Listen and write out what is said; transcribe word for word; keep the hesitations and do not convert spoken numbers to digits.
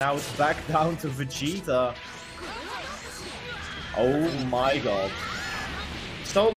Now it's back down to Vegeta. Oh my god. So